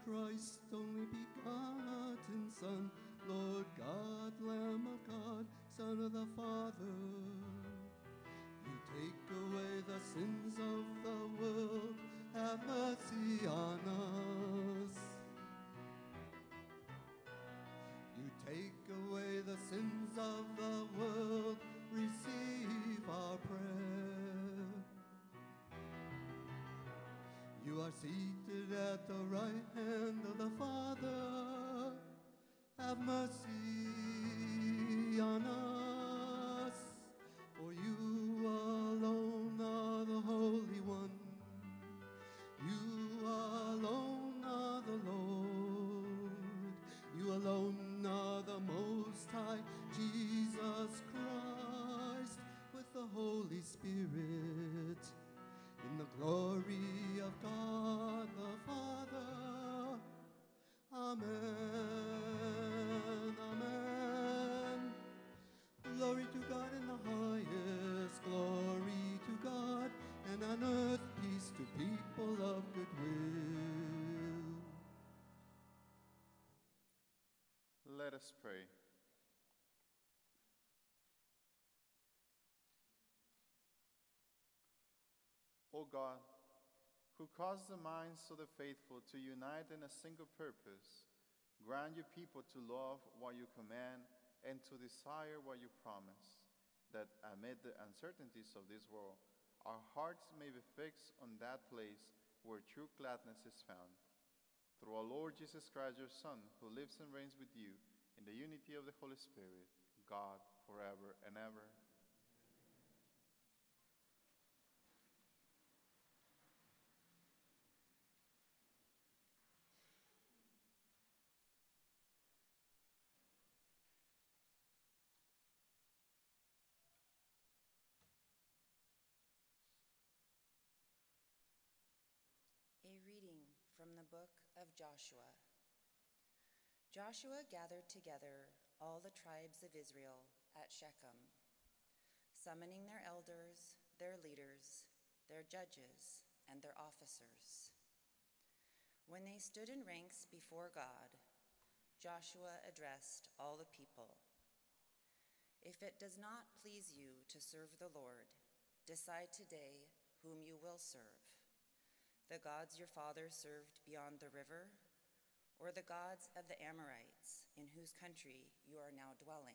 Christ, only begotten Son, Lord God, Lamb of God, Son of the Father. You take away the sins of the world, have mercy on us. You take away the sins of the world, receive our prayer. You are seated at the right hand of the Father. Have mercy on us, for you alone are the Holy One. You alone are the Lord. You alone are the Most High, Jesus Christ, with the Holy Spirit. In the glory of God the Father. Amen, amen. Glory to God in the highest, glory to God, and on earth peace to people of good will. Let us pray. O God, who caused the minds of the faithful to unite in a single purpose, grant your people to love what you command and to desire what you promise, that amid the uncertainties of this world, our hearts may be fixed on that place where true gladness is found. Through our Lord Jesus Christ, your Son, who lives and reigns with you in the unity of the Holy Spirit, God, forever and ever. A reading from the book of Joshua. Joshua gathered together all the tribes of Israel at Shechem, summoning their elders, their leaders, their judges, and their officers. When they stood in ranks before God, Joshua addressed all the people. If it does not please you to serve the Lord, decide today whom you will serve. The gods your fathers served beyond the river, or the gods of the Amorites, in whose country you are now dwelling?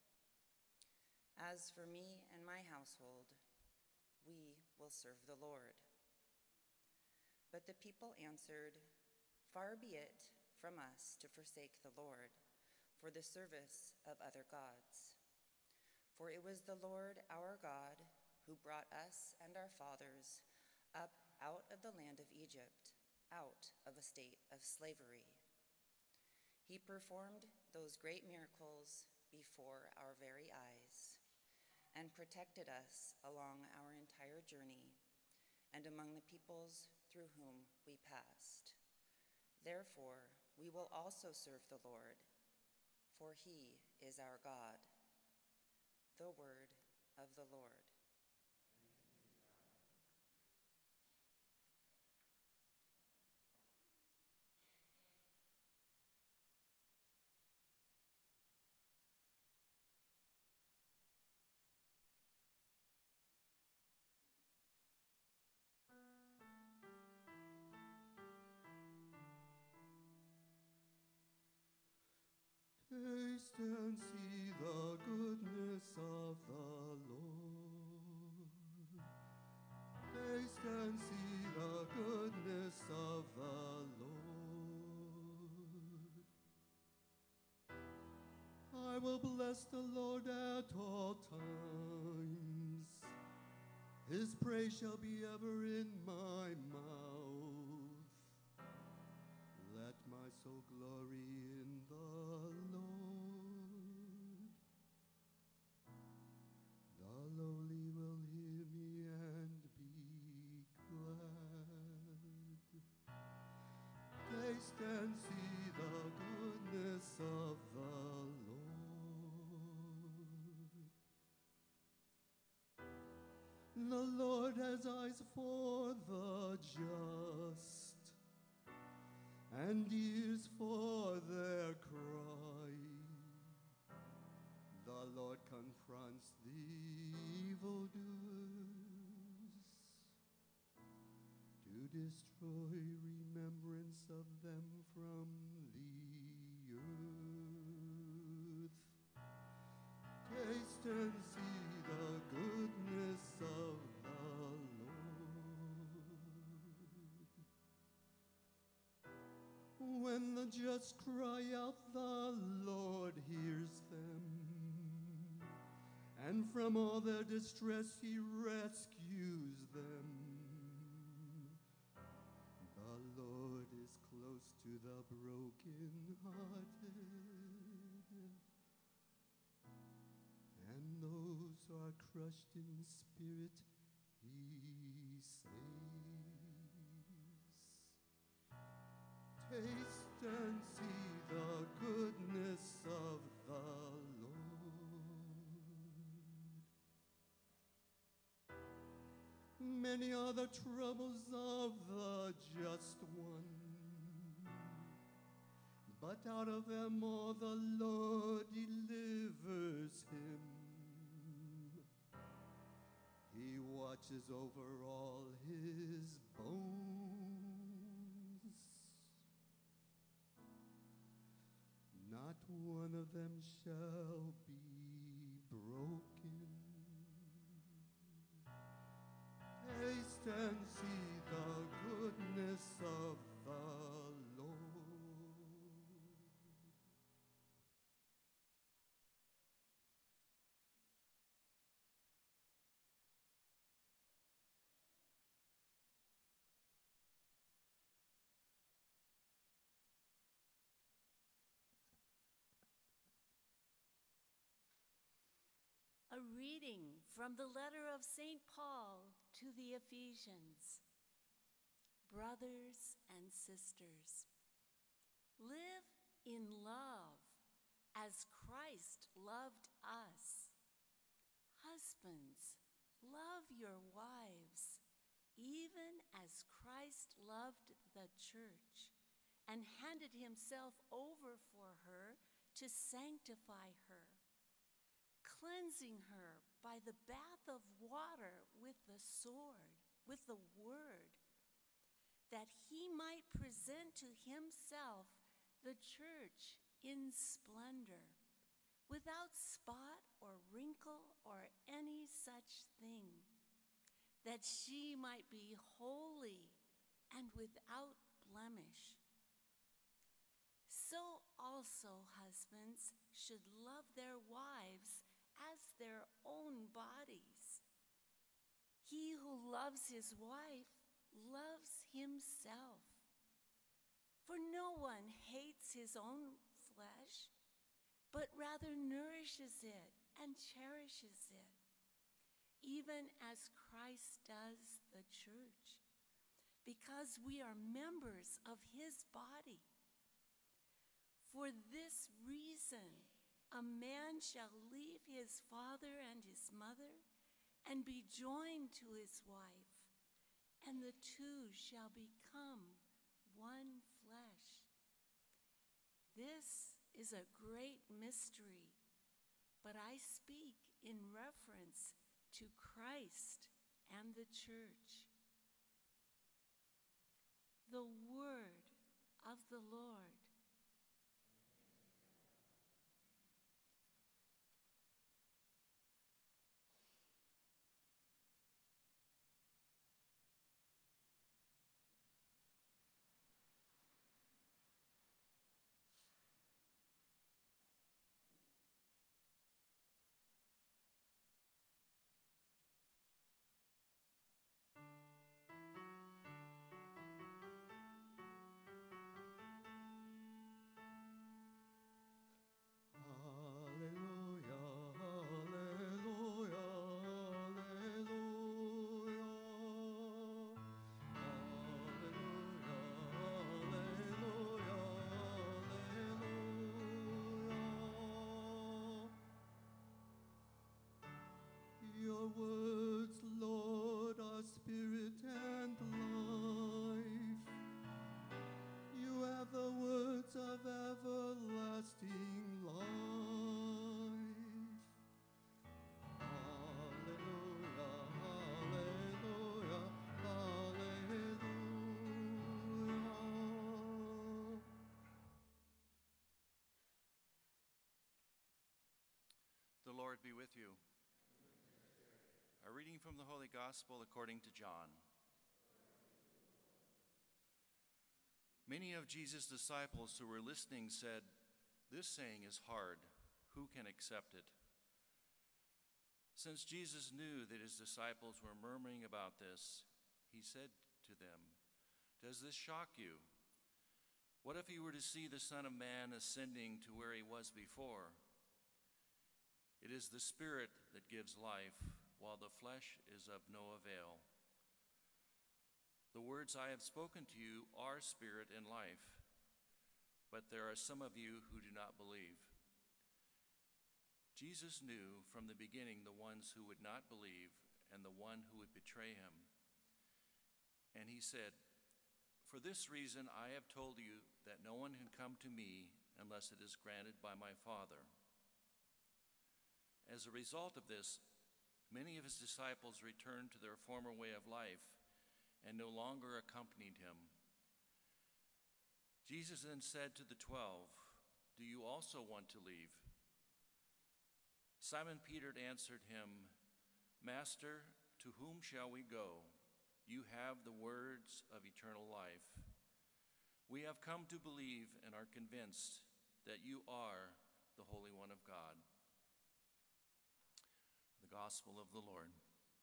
As for me and my household, we will serve the Lord. But the people answered, Far be it from us to forsake the Lord for the service of other gods. For it was the Lord our God who brought us and our fathers up out of the land of Egypt, out of a state of slavery. He performed those great miracles before our very eyes and protected us along our entire journey and among the peoples through whom we passed. Therefore, we will also serve the Lord, for he is our God. The word of the Lord. Taste and see the goodness of the Lord. Taste and see the goodness of the Lord. I will bless the Lord at all times. His praise shall be ever in my mouth. Let my soul glory in the Lord. The lowly will hear me and be glad. Taste and see the goodness of the Lord. The Lord has eyes for the just and ears for their cry. The Lord confronts the evildoers to destroy remembrance of them from the earth. Taste and see the goodness of the Lord. When the just cry out, the Lord hears them, and from all their distress he rescues them. The Lord is close to the brokenhearted, and those who are crushed in spirit he saves. Taste and see the goodness of the Lord. Many are the troubles of the just one, but out of them all the Lord delivers him. He watches over all his bones. Not one of them shall be broken. Taste and see the goodness of the Lord. A reading from the letter of St. Paul to the Ephesians. Brothers and sisters, live in love as Christ loved us. Husbands, love your wives, even as Christ loved the church and handed himself over for her to sanctify her, cleansing her by the bath of water with the word, that he might present to himself the church in splendor, without spot or wrinkle or any such thing, that she might be holy and without blemish. So also husbands should love their wives as their own bodies. He who loves his wife loves himself. For no one hates his own flesh, but rather nourishes it and cherishes it, even as Christ does the church, because we are members of his body. For this reason, a man shall leave his father and his mother and be joined to his wife, and the two shall become one flesh. This is a great mystery, but I speak in reference to Christ and the church. The word of the Lord. Lord be with you. A reading from the Holy Gospel according to John. Many of Jesus' disciples who were listening said, "This saying is hard. Who can accept it?" Since Jesus knew that his disciples were murmuring about this, he said to them, "Does this shock you? What if you were to see the Son of Man ascending to where he was before? It is the Spirit that gives life, while the flesh is of no avail. The words I have spoken to you are spirit and life, but there are some of you who do not believe." Jesus knew from the beginning the ones who would not believe and the one who would betray him. And he said, "For this reason I have told you that no one can come to me unless it is granted by my Father." As a result of this, many of his disciples returned to their former way of life and no longer accompanied him. Jesus then said to the 12, "Do you also want to leave?" Simon Peter answered him, "Master, to whom shall we go? You have the words of eternal life. We have come to believe and are convinced that you are the Holy One of God." The Gospel of the Lord.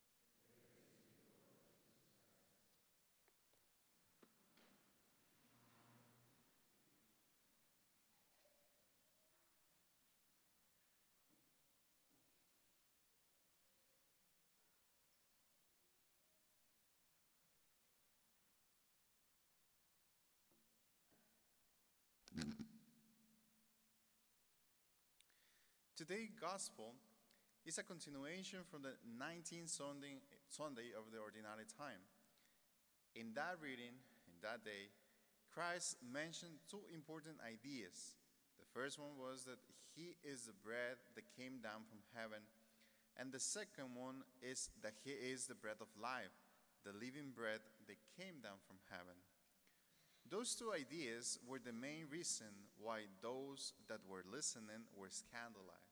Today's Gospel is a continuation from the 19th Sunday of the Ordinary Time. In that reading, in that day, Christ mentioned two important ideas. The first one was that he is the bread that came down from heaven, and the second one is that he is the bread of life, the living bread that came down from heaven. Those two ideas were the main reason why those that were listening were scandalized.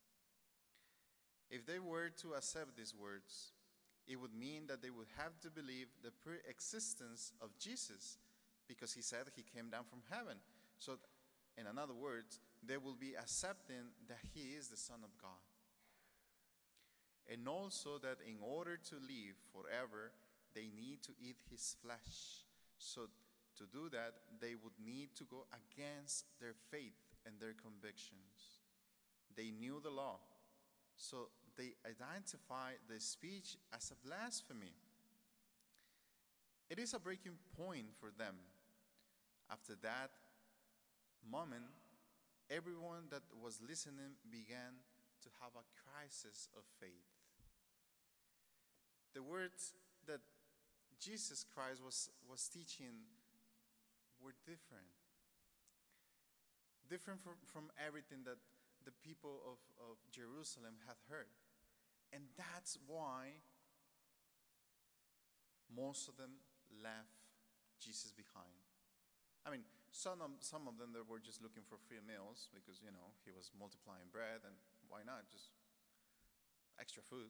If they were to accept these words, it would mean that they would have to believe the pre-existence of Jesus, because he said he came down from heaven. So, in other words, they will be accepting that he is the Son of God. And also that in order to live forever, they need to eat his flesh. So to do that, they would need to go against their faith and their convictions. They knew the law, so they identified the speech as a blasphemy. It is a breaking point for them. After that moment, everyone that was listening began to have a crisis of faith. The words that Jesus Christ was teaching were different. Different from everything that the people of Jerusalem had heard. And that's why most of them left Jesus behind. I mean, some of them, they were just looking for free meals because, he was multiplying bread, and why not? Just extra food.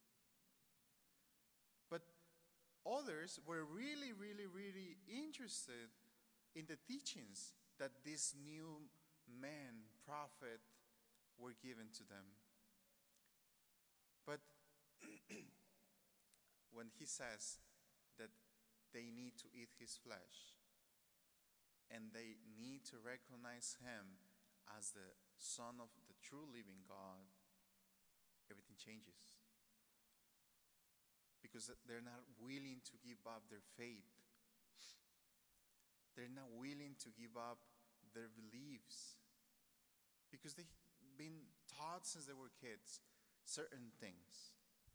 But others were really, really, really interested in the teachings that this new man, prophet, were given to them. But when he says that they need to eat his flesh and they need to recognize him as the Son of the true living God, everything changes. Because they're not willing to give up their faith. They're not willing to give up their beliefs. Because they've been taught since they were kids certain things.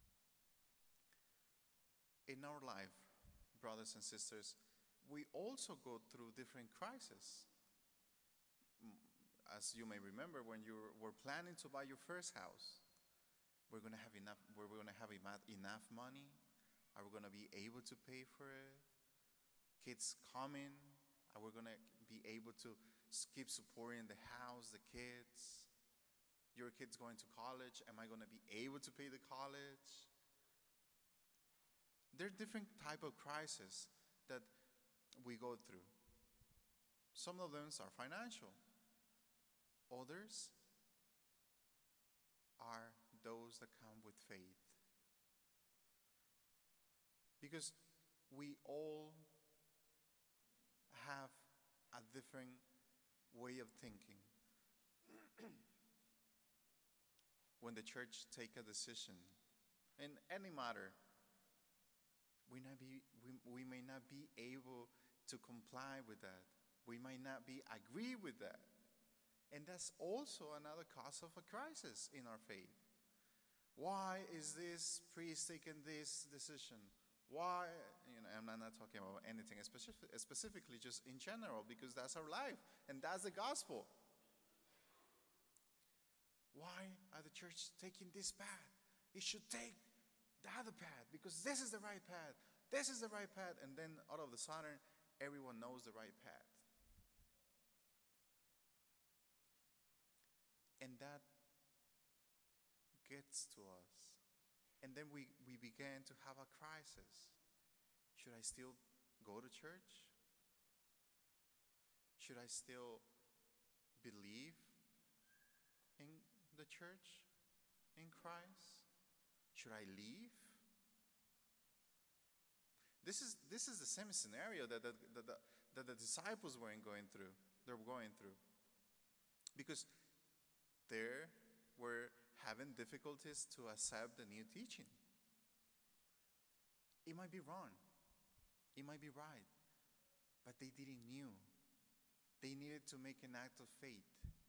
In our life, brothers and sisters, we also go through different crises. As you may remember, when you were planning to buy your first house, we're going to have enough money? Are we going to be able to pay for it? Kids coming? Are we going to be able to keep supporting the house, the kids? Your kid's going to college. Am I going to be able to pay the college? There are different type of crises that we go through. Some of them are financial. Others are those that come with faith. Because we all have a different way of thinking. When the church take a decision in any matter, we may not be able to comply with that. We might not be agree with that. And that's also another cause of a crisis in our faith. Why is this priest taking this decision? Why, I'm not talking about anything specifically, just in general, because that's our life and that's the gospel. Why are the church taking this path? It should take the other path because this is the right path. This is the right path. And then all of a sudden, everyone knows the right path. And that gets to us. And then we began to have a crisis. Should I still go to church? Should I still believe in the church, in Christ? Should I leave? This is the same scenario that the disciples were going through. Because they were having difficulties to accept the new teaching. It might be wrong. It might be right. But they didn't know. They needed to make an act of faith.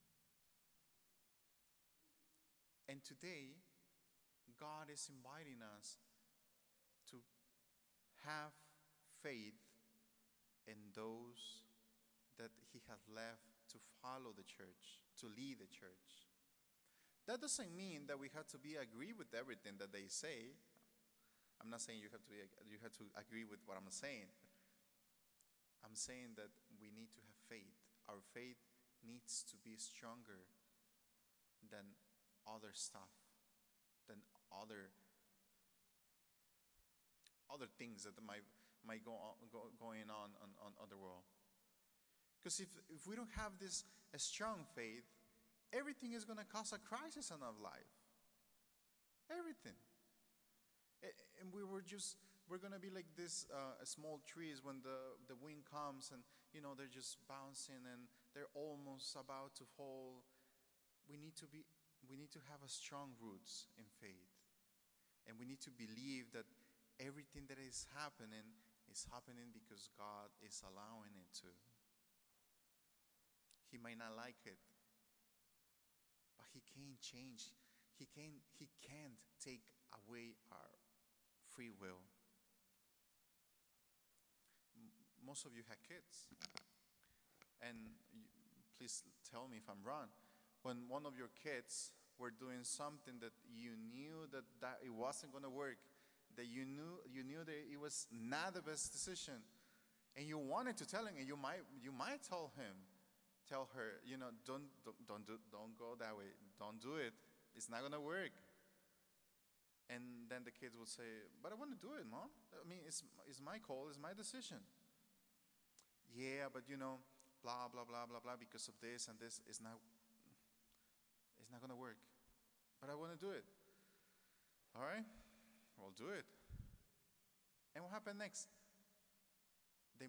And today, God is inviting us to have faith in those that He has left to follow the church, to lead the church. That doesn't mean that we have to agree with everything that they say. I'm not saying you have to agree with what I'm saying. I'm saying that we need to have faith. Our faith needs to be stronger than other stuff, than other things that might going on the world. Because if we don't have this a strong faith, everything is going to cause a crisis in our life. Everything. And we're going to be like this small trees when the wind comes and, they're just bouncing and they're almost about to fall. We need to have a strong roots in faith. And we need to believe that everything that is happening because God is allowing it to. He might not like it, but He can't change. He can't take away our free will. Most of you have kids. And please tell me if I'm wrong. When one of your kids were doing something that you knew that it wasn't going to work, that you knew that it was not the best decision, and you wanted to tell him, and you might tell her, don't go that way, don't do it, it's not going to work. And then the kids would say, but I want to do it, Mom. I mean, it's my call, it's my decision. Yeah, but blah, blah, blah, blah, blah, because of this and this, it's not going to work. But I want to do it. All right, we'll do it. And what happened next? The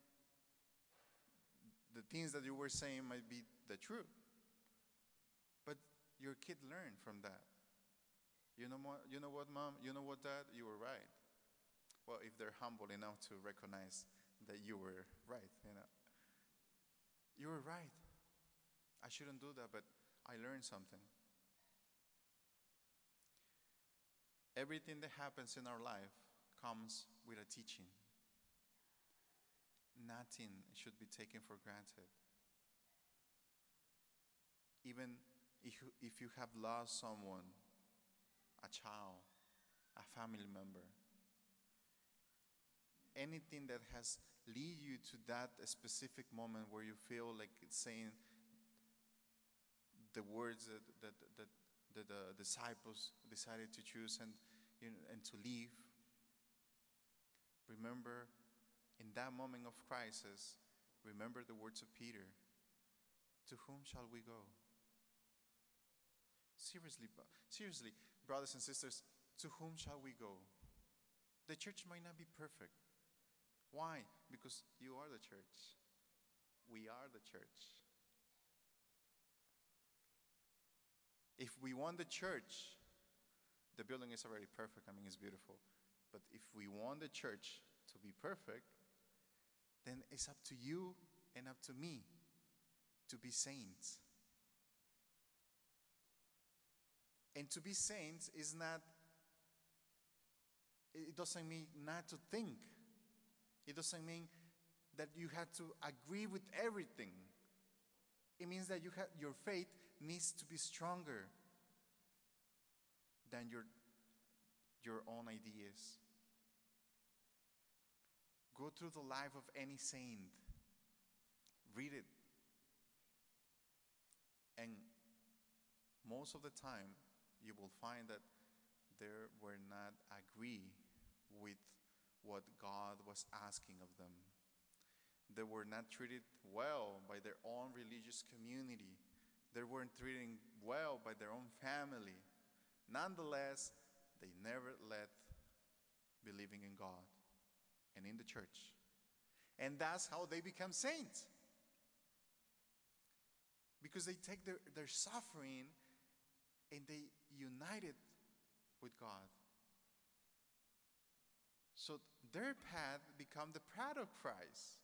things that you were saying might be the truth. But your kid learned from that. You know what, Mom? You know what, Dad? You were right. Well, if they're humble enough to recognize that you were right, You were right. I shouldn't do that, but I learned something. Everything that happens in our life comes with a teaching. Nothing should be taken for granted. Even if you have lost someone, a child, a family member, anything that has lead you to that specific moment where you feel like it's saying, the words that the disciples decided to choose and to leave. Remember, in that moment of crisis, remember the words of Peter. To whom shall we go? Seriously, brothers and sisters, to whom shall we go? The church might not be perfect. Why? Because you are the church. We are the church. If we want the church, the building is already perfect. I mean, it's beautiful. But if we want the church to be perfect, then it's up to you and up to me to be saints. And to be saints is not, it doesn't mean not to think. It doesn't mean that you have to agree with everything. It means that your faith needs to be stronger than your own ideas. Go through the life of any saint. Read it. And most of the time, you will find that they were not agree with what God was asking of them. They were not treated well by their own religious community. They weren't treated well by their own family. Nonetheless, they never left believing in God and in the church. And that's how they become saints. Because they take their suffering and they unite it with God. So their path become the path of Christ.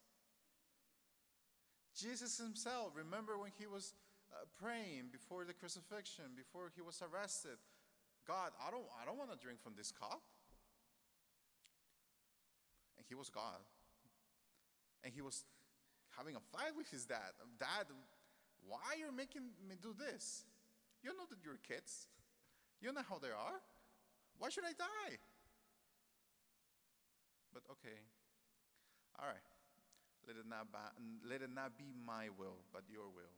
Jesus himself, remember when he was praying before the crucifixion, before he was arrested, God, I don't want to drink from this cup. And he was God. And he was having a fight with his dad. Dad, why are you making me do this? You know that you're kids. You know how they are. Why should I die? But okay. All right. Let it not be my will, but your will.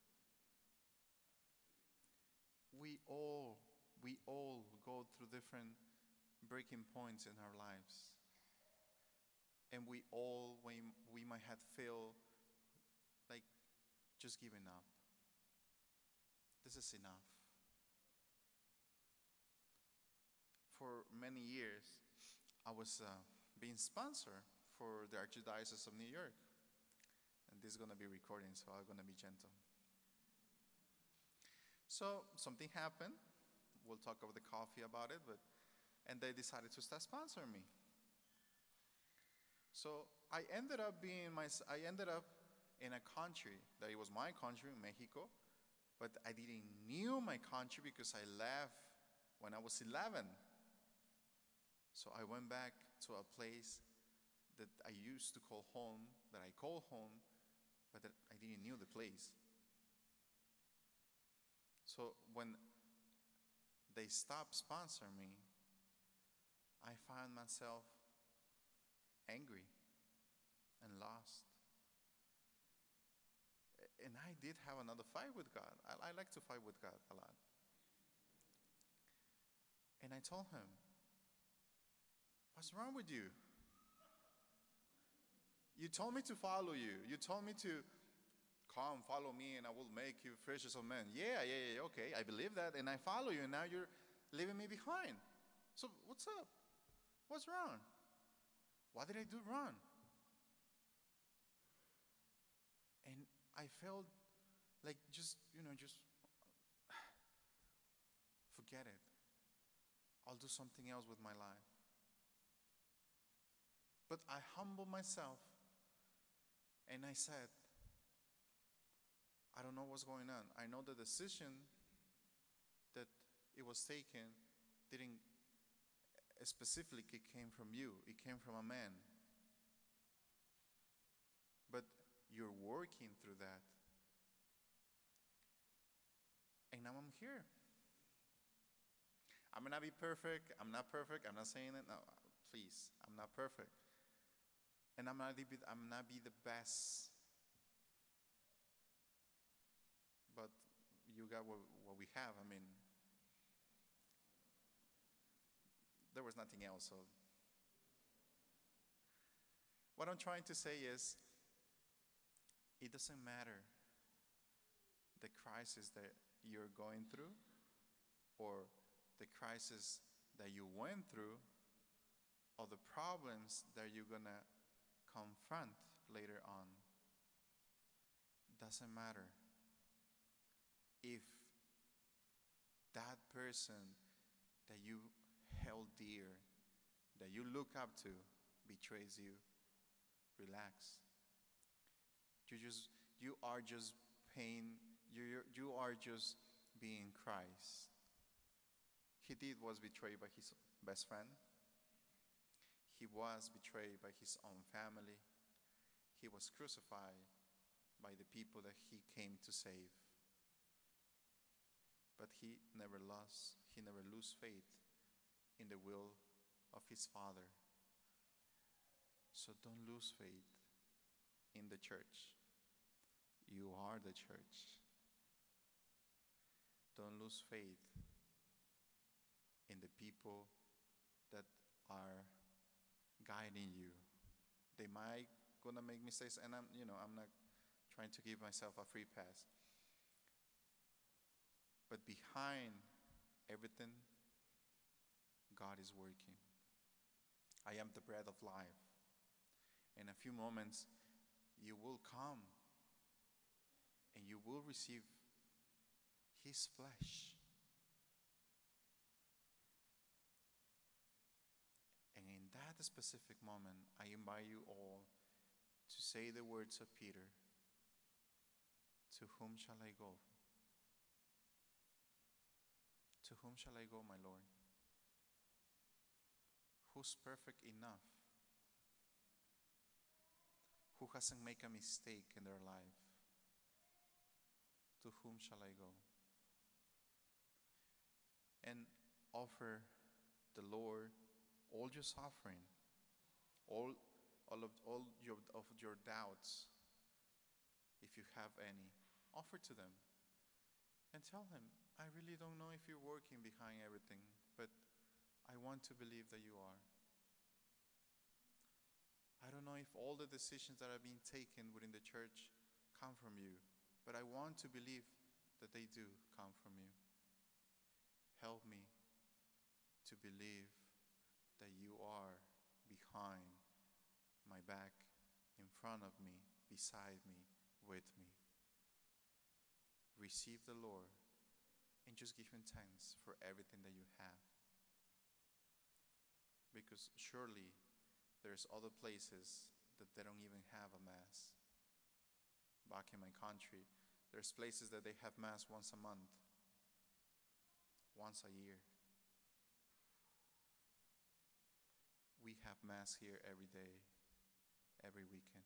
We all go through different breaking points in our lives. And we might have feel like just giving up. This is enough. For many years, I was being sponsored for the Archdiocese of New York. And this is going to be recording, so I'm going to be gentle. So something happened. We'll talk over the coffee about it, and they decided to start sponsoring me. So I ended up in a country that it was my country, Mexico, but I didn't knew my country because I left when I was 11. So I went back to a place that I used to call home, that I call home, but that I didn't knew the place. So when they stopped sponsoring me, I found myself angry and lost. And I did have another fight with God. I like to fight with God a lot. And I told him, what's wrong with you? You told me to follow you. You told me to come, follow me, and I will make you fishers of men. Yeah, okay, I believe that, and I follow you, and now you're leaving me behind. So what's up? What's wrong? What did I do wrong? And I felt like just forget it. I'll do something else with my life. But I humbled myself and I said, I don't know what's going on. I know the decision that it was taken didn't specifically came from you. It came from a man. But you're working through that. And now I'm here. I may not be perfect. I'm not perfect. I'm not saying it. No, please. I'm not perfect. And I'm not be the best. But you got what we have. I mean, there was nothing else. So what I'm trying to say is, it doesn't matter the crisis that you're going through or the crisis that you went through or the problems that you're going to confront later on. Doesn't matter if that person that you held dear, that you look up to, betrays you. Relax. You are just you are just being Christ. He was betrayed by his best friend. He was betrayed by his own family. He was crucified by the people that he came to save. But he never lost faith in the will of his Father. So don't lose faith in the church. You are the church. Don't lose faith in the people that are guiding you. They might gonna make mistakes, and I'm not trying to give myself a free pass. But behind everything, God is working. I am the bread of life. In a few moments, you will come and you will receive his flesh. And in that specific moment, I invite you all to say the words of Peter, "To whom shall I go? To whom shall I go, my Lord? Who's perfect enough? Who hasn't made a mistake in their life? To whom shall I go?" And offer the Lord all your suffering, all of your doubts, if you have any. Offer to them and tell him, "I really don't know if you're working behind everything, but I want to believe that you are. I don't know if all the decisions that are being taken within the church come from you, but I want to believe that they do come from you. Help me to believe that you are behind my back, in front of me, beside me, with me." Receive the Lord and just give him thanks for everything that you have. Because surely there's other places that they don't even have a mass. Back in my country, there's places that they have mass once a month, once a year. We have mass here every day, every weekend.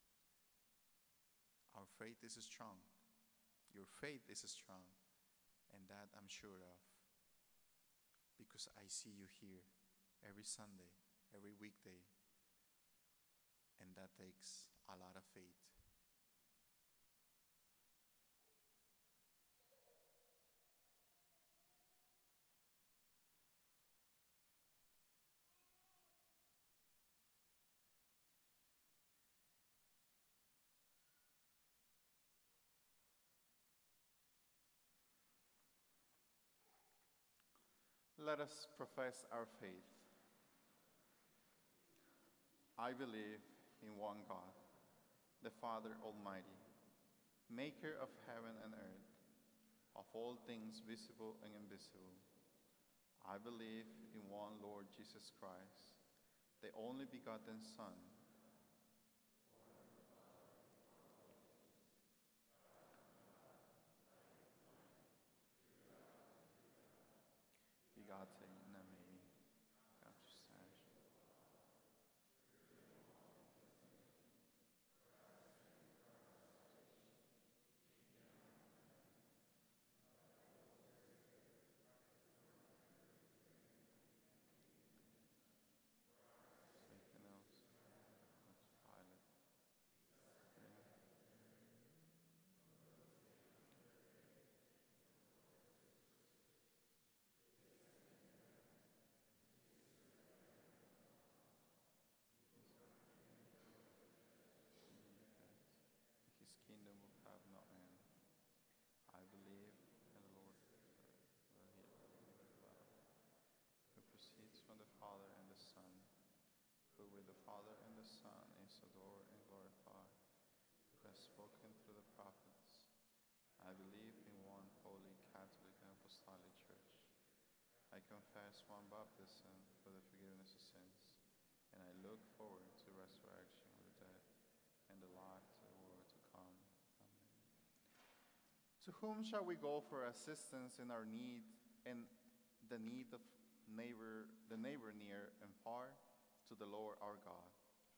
Our faith is strong. Your faith is strong, and that I'm sure of, because I see you here every Sunday, every weekday, and that takes a lot of faith. Let us profess our faith. I believe in one God, the Father Almighty, maker of heaven and earth, of all things visible and invisible. I believe in one Lord Jesus Christ, the only begotten Son, begotten in me, consubstantial. Taken else. confess one baptism for the forgiveness of sins, and I look forward to resurrection of the dead and the life to the world to come. Amen. To whom shall we go for assistance in our need and the need of the neighbor near and far? To the Lord our God.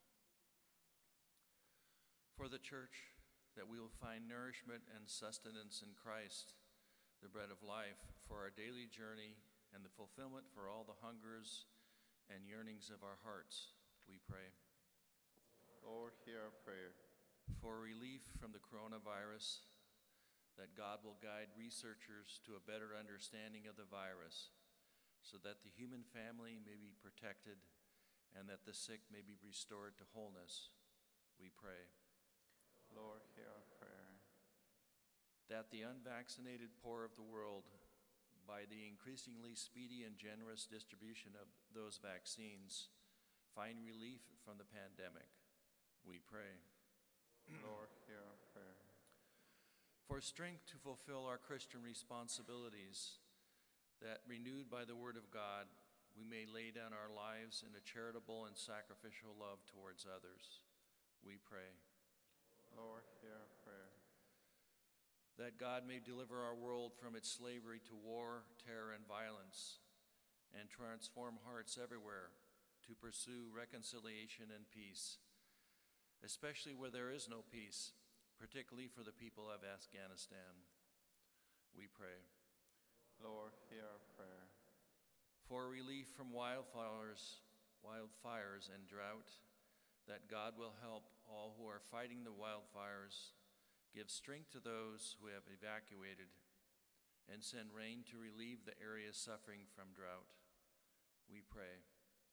For the church, that we will find nourishment and sustenance in Christ, the bread of life, for our daily journey and the fulfillment for all the hungers and yearnings of our hearts, we pray. Lord, hear our prayer. For relief from the coronavirus, that God will guide researchers to a better understanding of the virus, so that the human family may be protected and that the sick may be restored to wholeness, we pray. Lord, hear our prayer. That the unvaccinated poor of the world, by the increasingly speedy and generous distribution of those vaccines, find relief from the pandemic, we pray. Lord, hear our prayer. For strength to fulfill our Christian responsibilities, that renewed by the word of God, we may lay down our lives in a charitable and sacrificial love towards others, we pray. Lord, hear our prayer. That God may deliver our world from its slavery to war, terror, and violence, and transform hearts everywhere to pursue reconciliation and peace, especially where there is no peace, particularly for the people of Afghanistan, we pray. Lord, hear our prayer. For relief from wildfires and drought, that God will help all who are fighting the wildfires, give strength to those who have evacuated, and send rain to relieve the areas suffering from drought, we pray.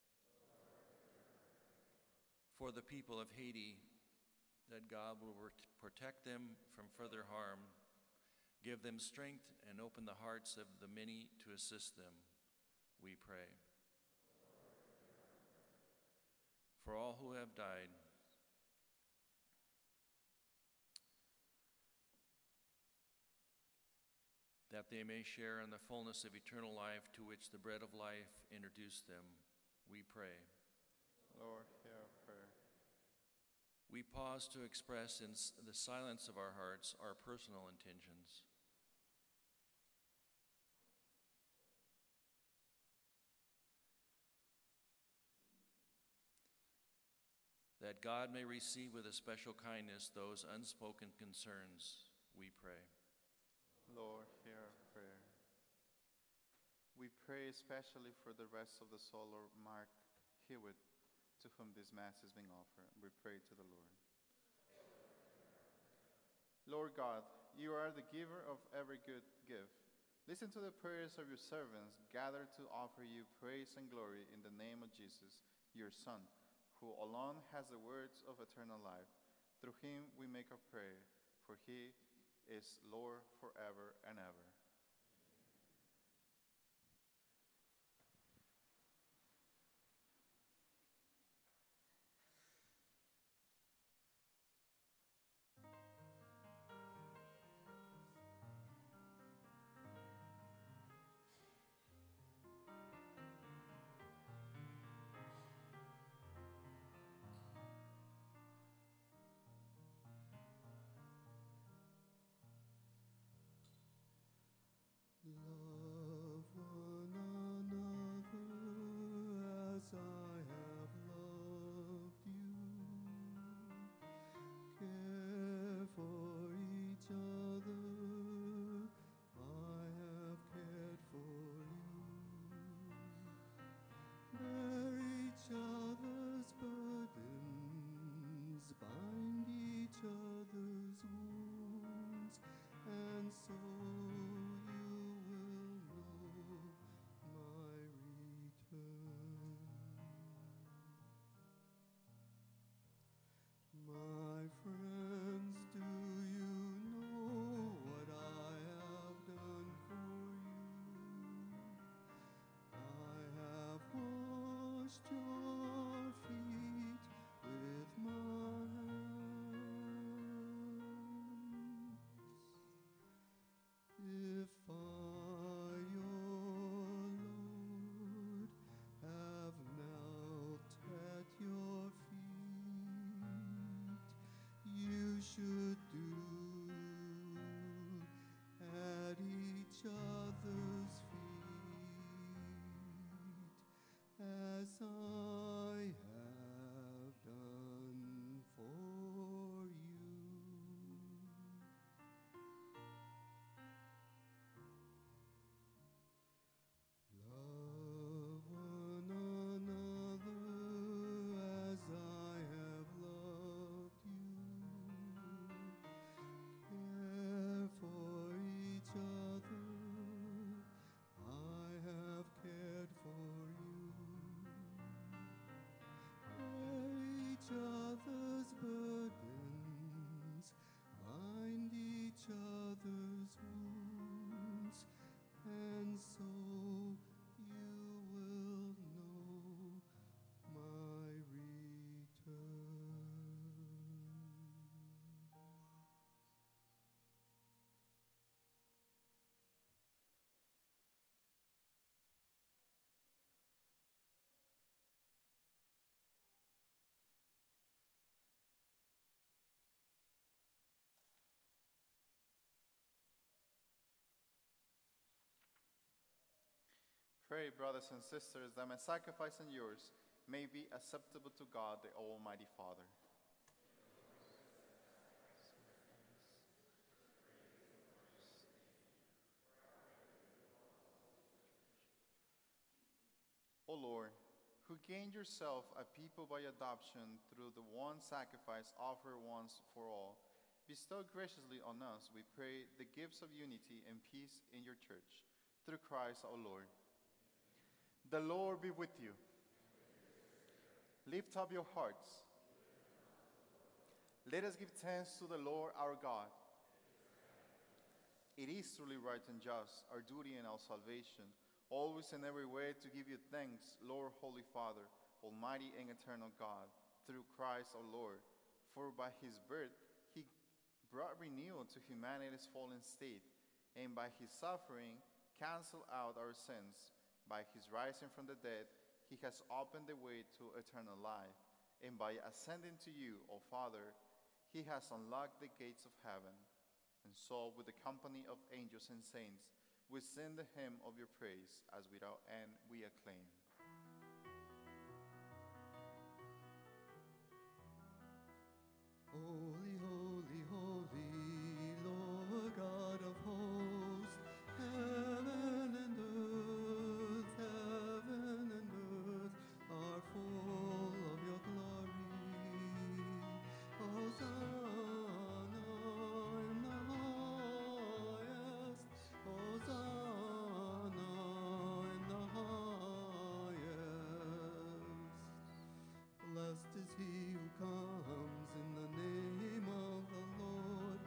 For the people of Haiti, that God will protect them from further harm, give them strength, and open the hearts of the many to assist them, we pray. For all who have died, that they may share in the fullness of eternal life to which the bread of life introduced them, we pray. Lord, hear our prayer. We pause to express in the silence of our hearts our personal intentions. That God may receive with a special kindness those unspoken concerns, we pray. Lord, hear our prayer. We pray especially for the rest of the soul of Mark Hewitt, to whom this Mass is being offered. We pray to the Lord. Lord God, you are the giver of every good gift. Listen to the prayers of your servants, gathered to offer you praise and glory in the name of Jesus, your Son, who alone has the words of eternal life. Through him we make our prayer, for he is Lord forever and ever. Love one another as I have loved you. Care for each other, I have cared for you. Bear each other's burdens, bind each other's wounds, and so my friends, do you know what I have done for you? I have washed your feet with my hands. each other's burdens, bind each other's wounds, and so you will know my return. Pray, brothers and sisters, that my sacrifice and yours may be acceptable to God, the Almighty Father. O Lord, who gained yourself a people by adoption through the one sacrifice offered once for all, bestow graciously on us, we pray, the gifts of unity and peace in your church, through Christ our Lord. The Lord be with you. Lift up your hearts. Let us give thanks to the Lord our God. It is truly right and just, our duty and our salvation, always and every way to give you thanks, Lord, Holy Father, Almighty and eternal God, through Christ our Lord. For by his birth he brought renewal to humanity's fallen state, and by his suffering canceled out our sins. By his rising from the dead, he has opened the way to eternal life, and by ascending to you, O Father, he has unlocked the gates of heaven. And so, with the company of angels and saints, we sing the hymn of your praise, as without end we acclaim. Holy, holy, holy, Lord God of hosts, heaven and earth are full of your glory. Hosanna in the highest, Hosanna in the highest. Blessed is he who comes in the name of the Lord.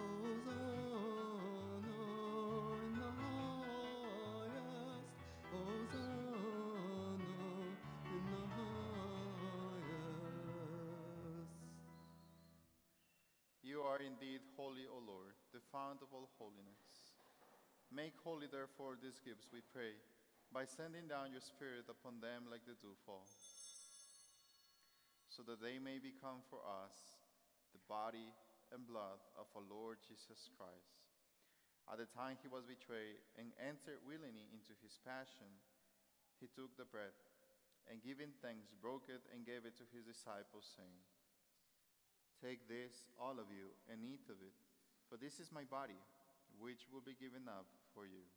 Hosanna in the highest. Hosanna in the highest. You are indeed holy, O Lord, the fount of all holiness. Make holy, therefore, these gifts, we pray, by sending down your Spirit upon them like the dewfall, so that they may become for us the body and blood of our Lord Jesus Christ. At the time he was betrayed and entered willingly into his passion, he took the bread, and giving thanks, broke it and gave it to his disciples, saying, "Take this, all of you, and eat of it, for this is my body, which will be given up for you."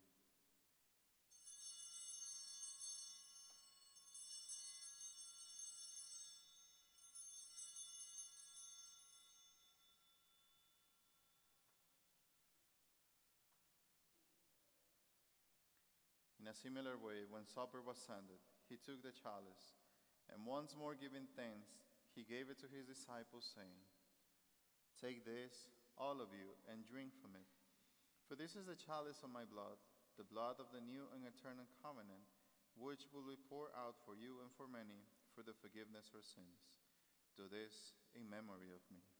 In a similar way, when supper was ended, he took the chalice, and once more giving thanks, he gave it to his disciples, saying, "Take this, all of you, and drink from it. For this is the chalice of my blood, the blood of the new and eternal covenant, which will be poured out for you and for many for the forgiveness of sins. Do this in memory of me."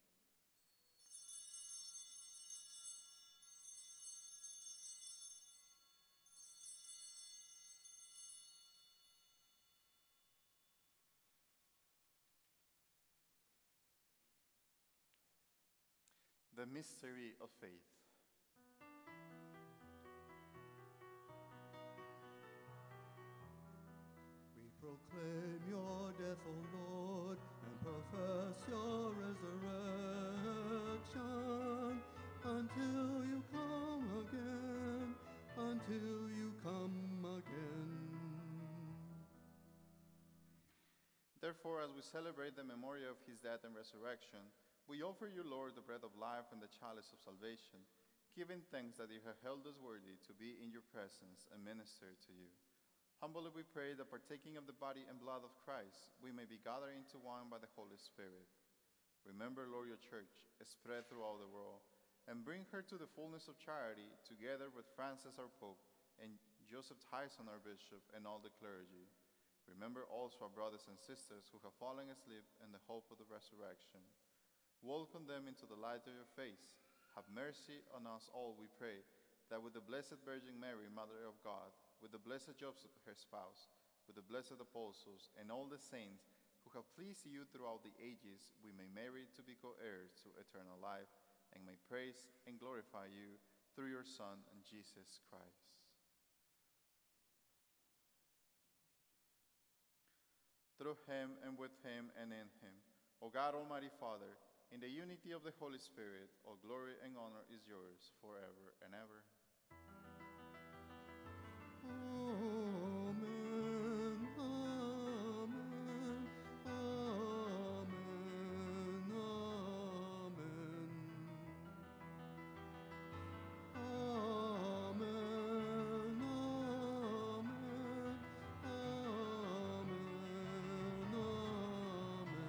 The mystery of faith. We proclaim your death, O Lord, and profess your resurrection until you come again, until you come again. Therefore, as we celebrate the memorial of his death and resurrection, we offer you, Lord, the bread of life and the chalice of salvation, giving thanks that you have held us worthy to be in your presence and minister to you. Humbly we pray that partaking of the body and blood of Christ, we may be gathered into one by the Holy Spirit. Remember, Lord, your church spread throughout the world, and bring her to the fullness of charity, together with Francis our Pope, and Joseph Tyson our Bishop, and all the clergy. Remember also our brothers and sisters who have fallen asleep in the hope of the resurrection. Welcome them into the light of your face. Have mercy on us all, we pray, that with the Blessed Virgin Mary, Mother of God, with the blessed Joseph, her spouse, with the blessed apostles, and all the saints who have pleased you throughout the ages, we may merit to be co-heirs to eternal life, and may praise and glorify you through your Son, Jesus Christ. Through him, and with him, and in him, O God, Almighty Father, in the unity of the Holy Spirit, all glory and honor is yours forever and ever. Amen, amen, amen, amen. Amen, amen,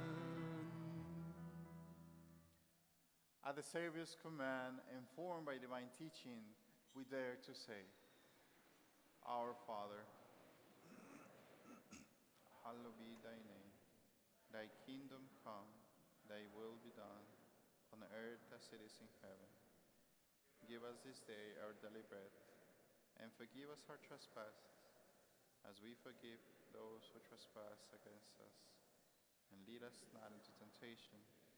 At the Savior's command, informed by divine teaching, we dare to say, Our Father, hallowed be thy name. Thy kingdom come, thy will be done, on earth as it is in heaven. Give us this day our daily bread, and forgive us our trespasses, as we forgive those who trespass against us. And lead us not into temptation.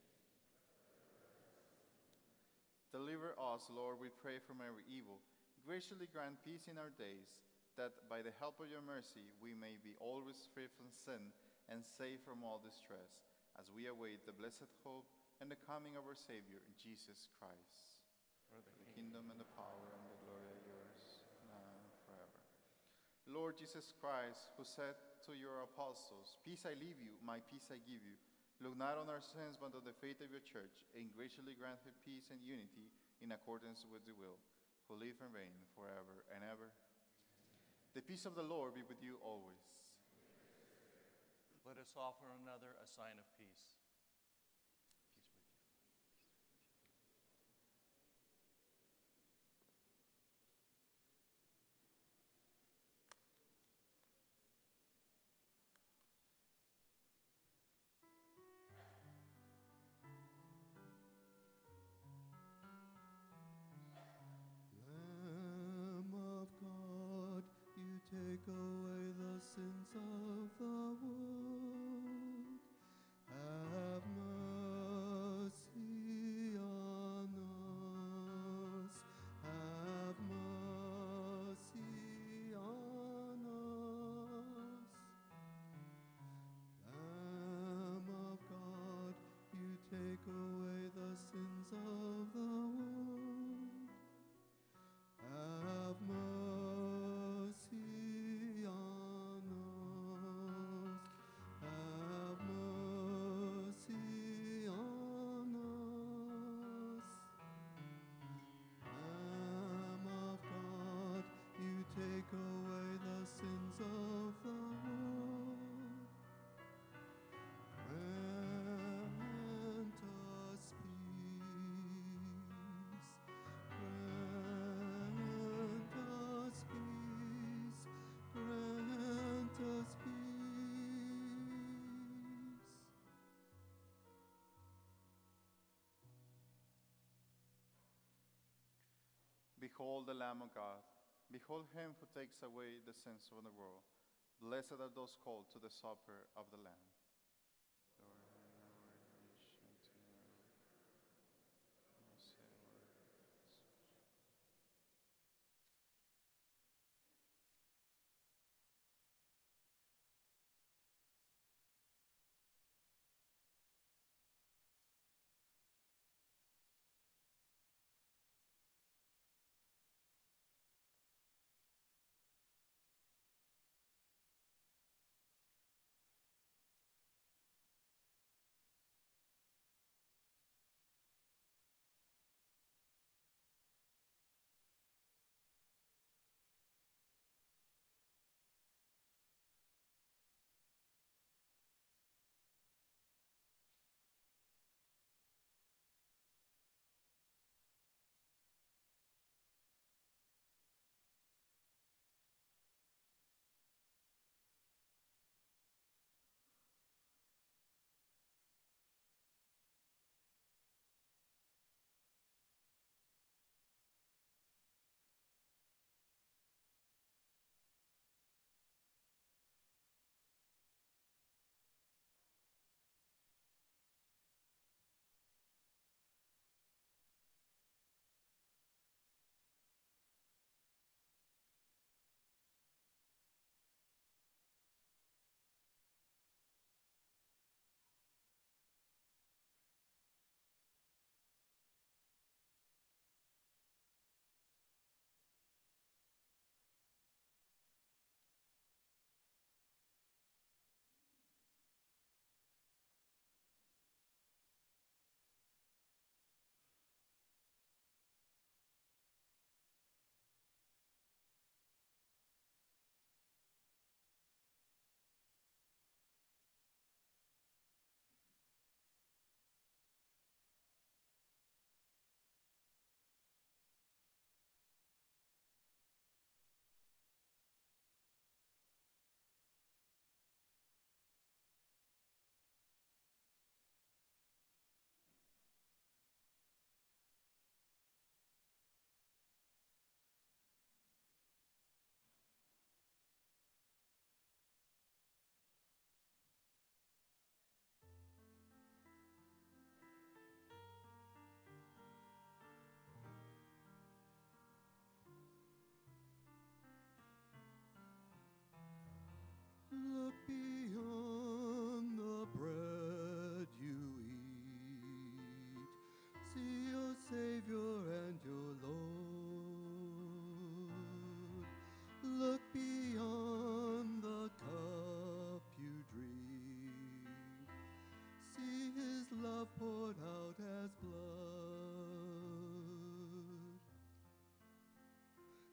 Deliver us, Lord, we pray, from every evil. Graciously grant peace in our days, that by the help of your mercy we may be always free from sin and safe from all distress, as we await the blessed hope and the coming of our Savior, Jesus Christ. For the kingdom and the power and the glory are yours, now and forever. Lord Jesus Christ, who said to your apostles, Peace I leave you, my peace I give you, look not on our sins, but on the faith of your church, and graciously grant her peace and unity in accordance with your will, who live and reign forever and ever. The peace of the Lord be with you always. Let us offer another a sign of peace. Peace with you. Lamb of God, you take away the sins of the world. Have mercy on us. Have mercy on us. Lamb of God, you take away the sins of the world. Have mercy on us. Have mercy on us. Lamb of God, you take away the sins of the world. Grant us peace. Grant us peace. Grant us peace. Behold the Lamb of God. Behold him who takes away the sins of the world. Blessed are those called to the supper of the Lamb.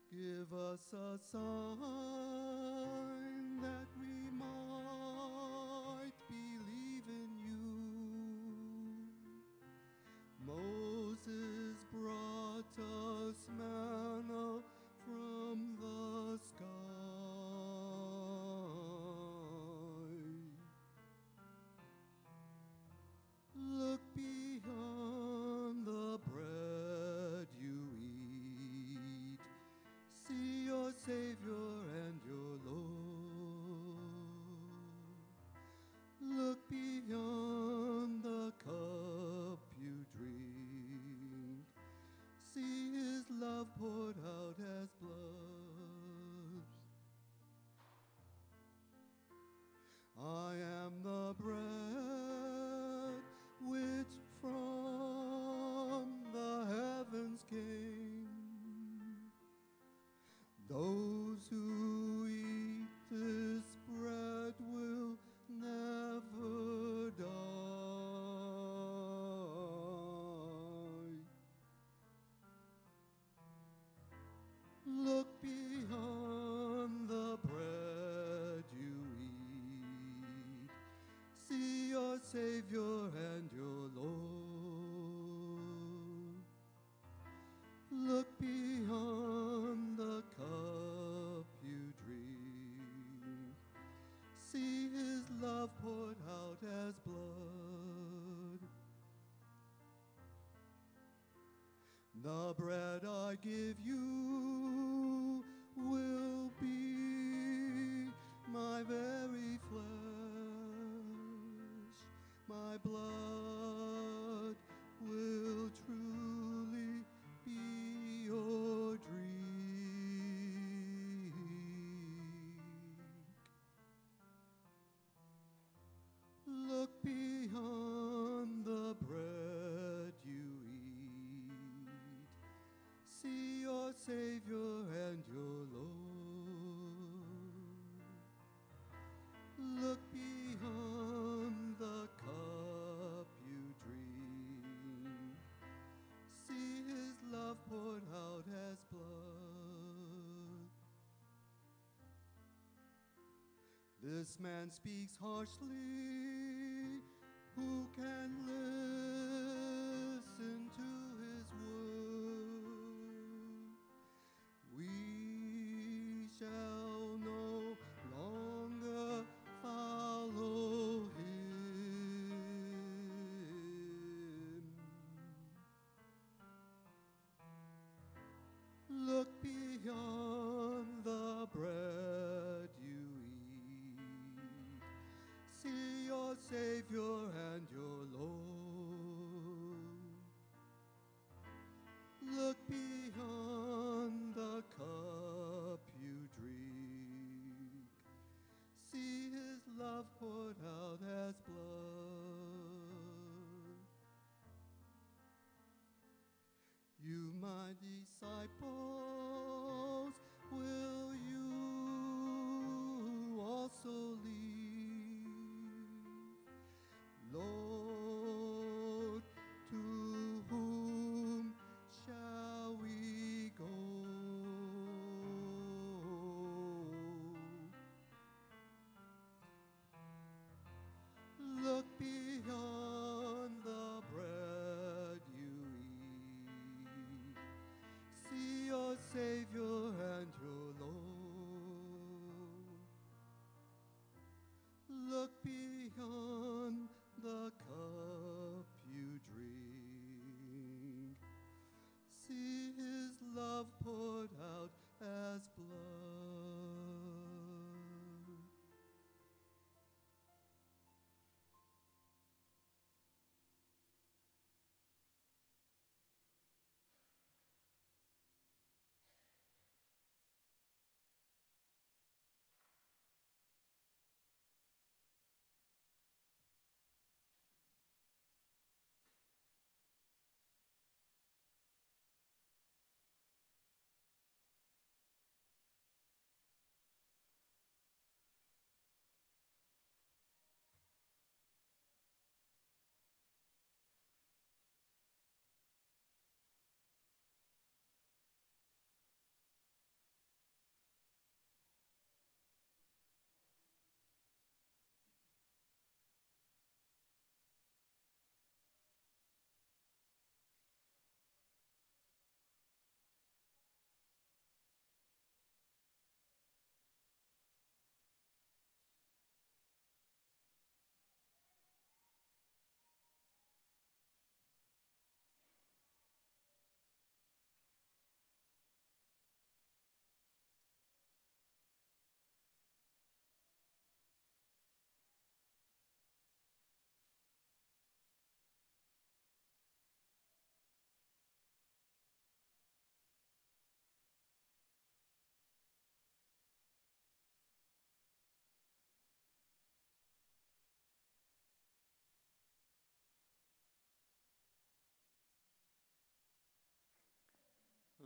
Give us a sign that we might believe in you. Moses brought us manna from the sky. Look beyond the bread you eat. See your Savior and your Lord. Look beyond the cup you drink. See his love poured out as blood. I am the bread which from the heavens came. Those who eat this bread will never die. Look beyond the bread you eat. See your Savior and your Lord. Look beyond the cup you drink. See his love poured out as blood. The bread I give you will be my very flesh. My blood will truly be your drink. Look beyond the bread you eat. See your Savior and your Lord. Look beyond the cup you drink. See his love poured out as blood. This man speaks harshly. Who can listen to his word? We shall no longer follow him. Look beyond the bread you eat. See your Savior and your Lord. Look beyond the cup you drink.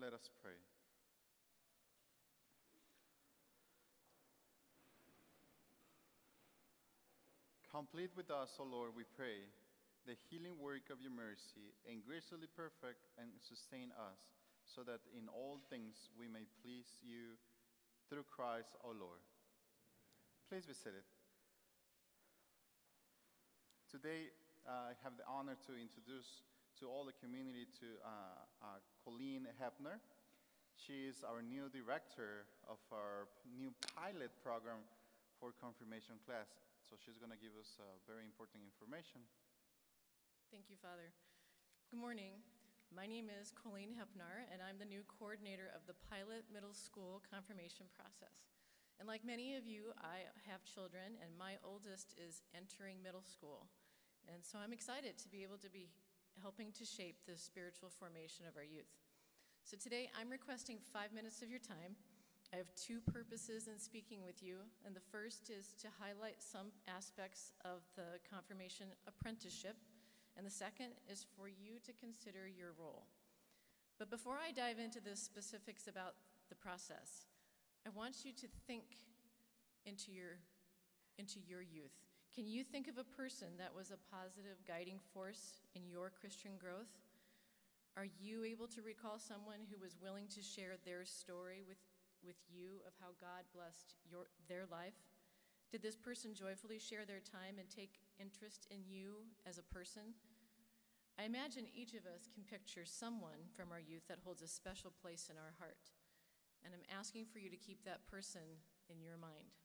Let us pray. Complete with us, O Lord, we pray, the healing work of your mercy, and graciously perfect and sustain us, so that in all things we may please you through Christ our Lord. Please be seated. Today, I have the honor to introduce to all the community to Colleen Hepner. She is our new director of our new pilot program for confirmation class. So she's going to give us very important information. Thank you, Father. Good morning. My name is Colleen Hepner, and I'm the new coordinator of the pilot middle school confirmation process. And like many of you, I have children, and my oldest is entering middle school. And so I'm excited to be able to be helping to shape the spiritual formation of our youth. So today I'm requesting 5 minutes of your time. I have two purposes in speaking with you, and the first is to highlight some aspects of the confirmation apprenticeship, and the second is for you to consider your role. But before I dive into the specifics about the process, I want you to think into your youth. Can you think of a person that was a positive guiding force in your Christian growth? Are you able to recall someone who was willing to share their story with you of how God blessed their life? Did this person joyfully share their time and take interest in you as a person? I imagine each of us can picture someone from our youth that holds a special place in our heart. And I'm asking for you to keep that person in your mind.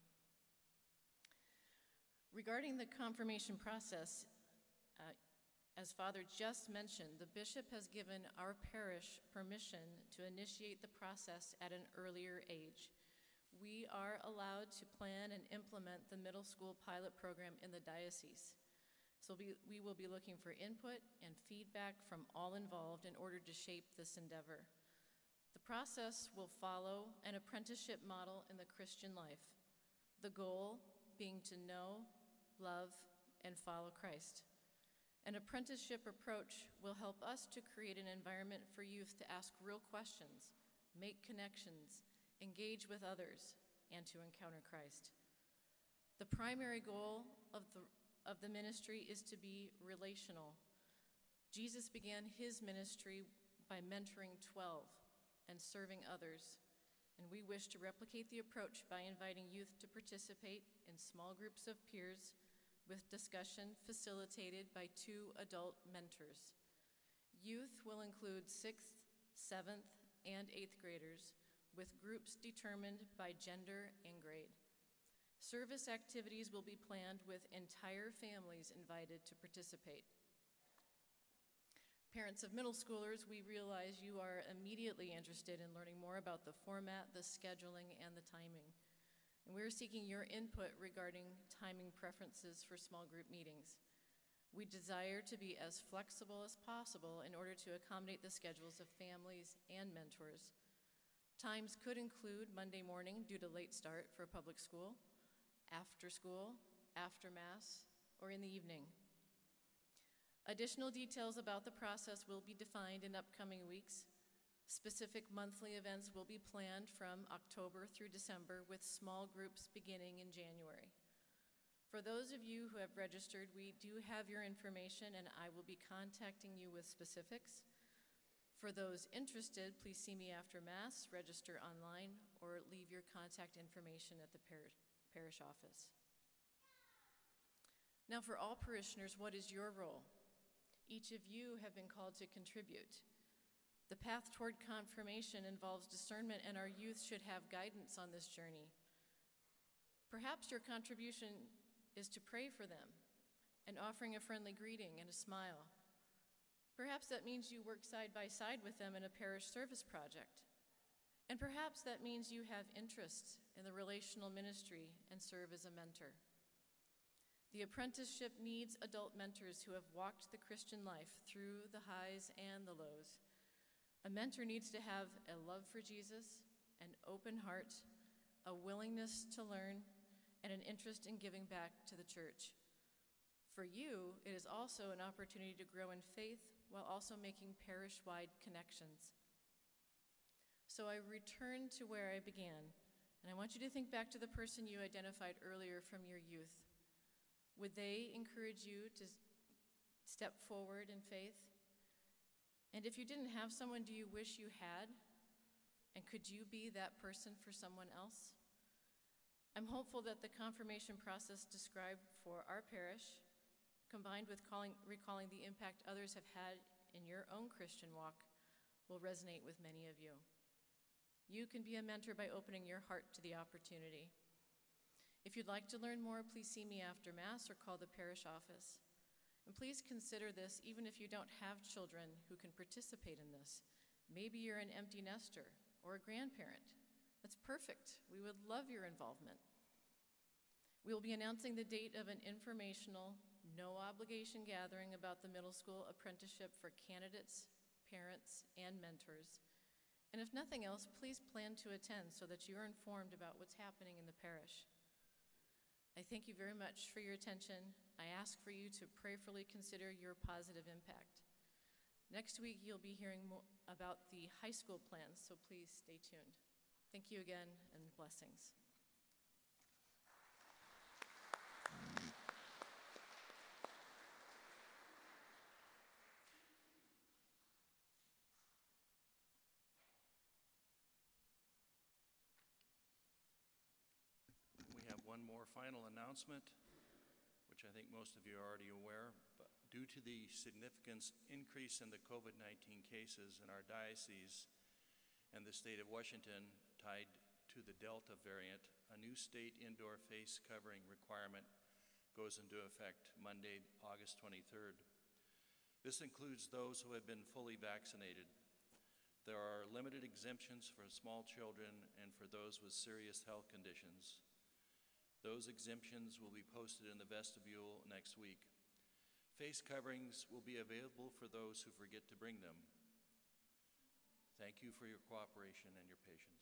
Regarding the confirmation process, as Father just mentioned, the bishop has given our parish permission to initiate the process at an earlier age. We are allowed to plan and implement the middle school pilot program in the diocese. So we will be looking for input and feedback from all involved in order to shape this endeavor. The process will follow an apprenticeship model in the Christian life, the goal being to know, love, and follow Christ. An apprenticeship approach will help us to create an environment for youth to ask real questions, make connections, engage with others, and to encounter Christ. The primary goal of the ministry is to be relational. Jesus began his ministry by mentoring 12 and serving others, and we wish to replicate the approach by inviting youth to participate in small groups of peers with discussion facilitated by 2 adult mentors. Youth will include 6th, 7th, and 8th graders, with groups determined by gender and grade. Service activities will be planned with entire families invited to participate. Parents of middle schoolers, we realize you are immediately interested in learning more about the format, the scheduling, and the timing. And we're seeking your input regarding timing preferences for small group meetings. We desire to be as flexible as possible in order to accommodate the schedules of families and mentors. Times could include Monday morning due to late start for public school, after school, after Mass, or in the evening. Additional details about the process will be defined in upcoming weeks. Specific monthly events will be planned from October through December, with small groups beginning in January. For those of you who have registered, we do have your information, and I will be contacting you with specifics. For those interested, please see me after Mass, register online, or leave your contact information at the parish office. Now, for all parishioners, what is your role? Each of you have been called to contribute. The path toward confirmation involves discernment, and our youth should have guidance on this journey. Perhaps your contribution is to pray for them and offering a friendly greeting and a smile. Perhaps that means you work side by side with them in a parish service project. And perhaps that means you have interests in the relational ministry and serve as a mentor. The apprenticeship needs adult mentors who have walked the Christian life through the highs and the lows. A mentor needs to have a love for Jesus, an open heart, a willingness to learn, and an interest in giving back to the church. For you, it is also an opportunity to grow in faith while also making parish-wide connections. So I return to where I began, and I want you to think back to the person you identified earlier from your youth. Would they encourage you to step forward in faith? And if you didn't have someone, do you wish you had? And could you be that person for someone else? I'm hopeful that the confirmation process described for our parish, combined with recalling the impact others have had in your own Christian walk, will resonate with many of you. You can be a mentor by opening your heart to the opportunity. If you'd like to learn more, please see me after Mass or call the parish office. And please consider this even if you don't have children who can participate in this. Maybe you're an empty nester or a grandparent. That's perfect. We would love your involvement. We will be announcing the date of an informational, no-obligation gathering about the middle school apprenticeship for candidates, parents, and mentors. And if nothing else, please plan to attend so that you are informed about what's happening in the parish. I thank you very much for your attention. I ask for you to prayerfully consider your positive impact. Next week, you'll be hearing more about the high school plans, so please stay tuned. Thank you again, and blessings. One more final announcement, which I think most of you are already aware, but due to the significant increase in the COVID-19 cases in our diocese and the state of Washington tied to the Delta variant, a new state indoor face covering requirement goes into effect Monday, August 23rd. This includes those who have been fully vaccinated. There are limited exemptions for small children and for those with serious health conditions. Those exemptions will be posted in the vestibule next week. Face coverings will be available for those who forget to bring them. Thank you for your cooperation and your patience.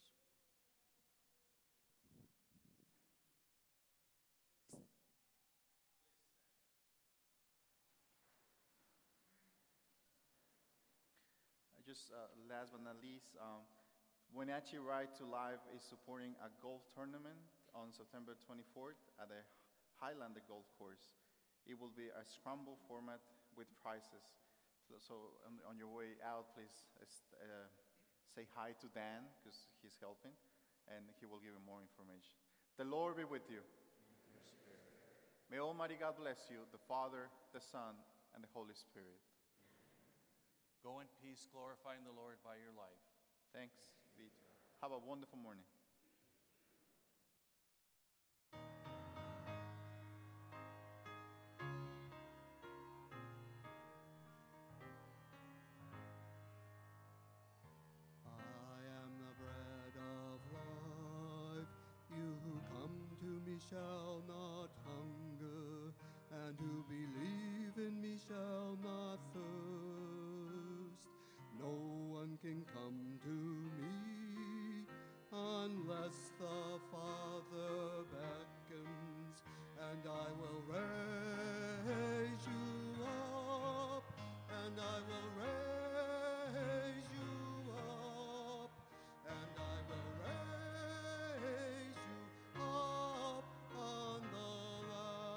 Last but not least, Wenatchee Ride to Life is supporting a golf tournament on September 24th at the Highlander Golf Course. It will be a scramble format with prizes. So on your way out, please say hi to Dan, because he's helping, and he will give you more information. The Lord be with you. May Almighty God bless you, the Father, the Son, and the Holy Spirit. Go in peace, glorifying the Lord by your life. Thanks be to you. Have a wonderful morning. Shall not hunger, and who believe in me shall not thirst. No one can come to me unless the Father beckons, and I will raise you up, and I will raise you up, and I will raise you up on the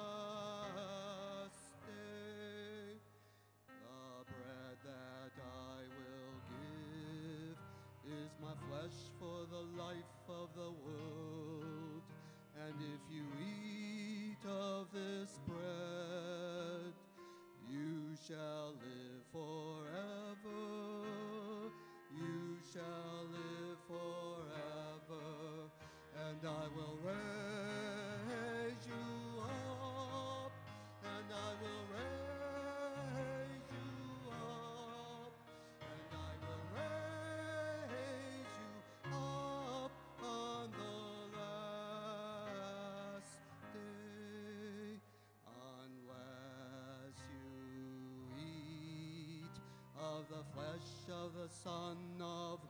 last day. The bread that I will give is my flesh for the life of the world. And if you eat of this bread, you shall live forever. You shall live forever. And I will raise you up, and I will raise you up, and I will raise you up on the last day. Unless you eat of the flesh of the Son of